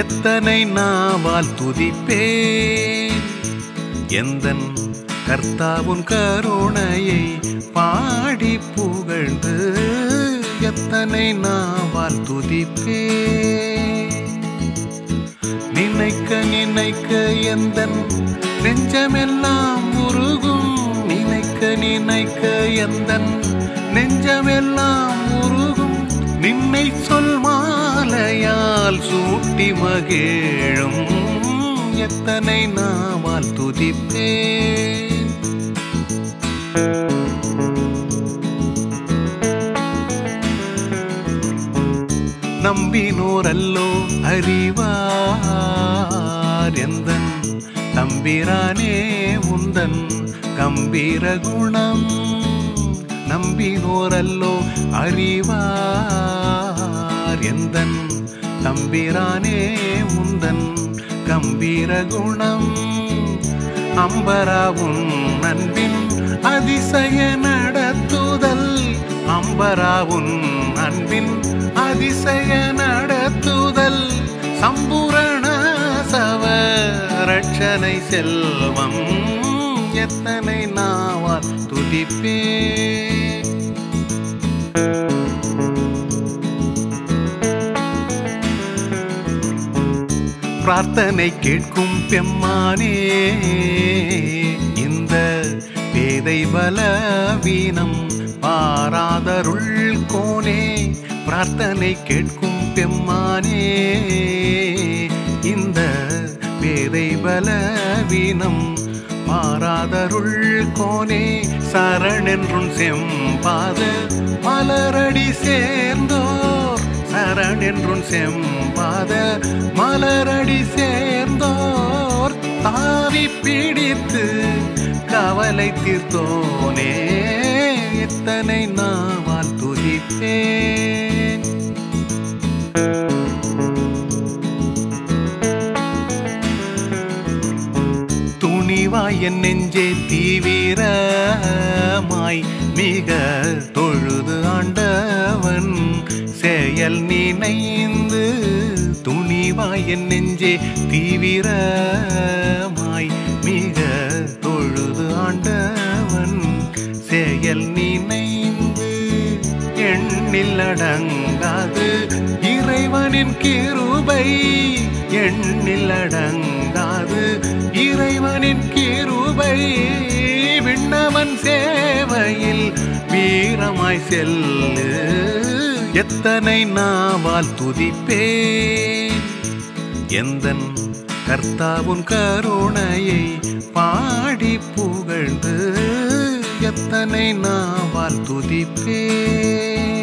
எத்தனை நாவால் துதிப்பேன் எந்தன் கர்த்தாவுன் கருணையை பாடி புகழ்ந்து எத்தனை நாவால் துதிப்பேன். நினைக்க நினைக்க எந்தன் நெஞ்சமெல்லாம் உருகும். நினைக்க நினைக்க எந்தன் நெஞ்சமெல்லாம் உருகும். நின்னை சொல் மாலையால் சூட்டி மகிழும் எத்தனை நாவால் துதிப்பேன். நம்பினோரல்லோ அறிவார் எந்தன் தம்பிரானே உந்தன் கம்பீர குணம். நம்பினோரல்லோ அறிவார் எந்தன் தம்பிரானே உந்தன் கம்பீர குணம். அம்பராவுன் அன்பின் அதிசய நடத்துதல். அம்பராவுன் அன்பின் அதிசய நடத்துதல். சம்பூரண சவ ரட்சனை செல்வம் எத்தனை நாவால் துதிப்பேன். பிரார்த்தனை கேட்கும் பெம்மானே இந்த பேதை பலவீனம் பாராதருள் கோனே. பிரார்த்தனை கேட்கும் பெம்மானே இந்த பேதை பலவீனம் பாராதருள் கோனே. சரணென்றும் செம்பாத மலரடி சேர்ந்தோர். சரணென்றும் செம்பாத மலரடி சேர்ந்தோர் தாவி பிடித்து கவலை தீர்த்தோனே எத்தனை நாவால் துதிப்பேன். துணிவாய் என் நெஞ்சே தீவிரமாய் மிக தொழுது ஆண்டவன் செயல் நினைந்து. துணிவாய் என் நெஞ்சே தீவிரமாய் மிக தொழுது ஆண்டவன் செயல் நினைந்து. எண்ணில் அடங்காது இறைவனின் கிருபை. எண்ணில் அடங்காது இறைவனின் கிருபை. விண்ணவன் சேவையில் வீரமாய் செல்லு எத்தனை நாவால் துதிப்பேன். எந்தன் கர்த்தாவுன் கருணையை பாடி புகழ்ந்து எத்தனை நாவால் துதிப்பேன்.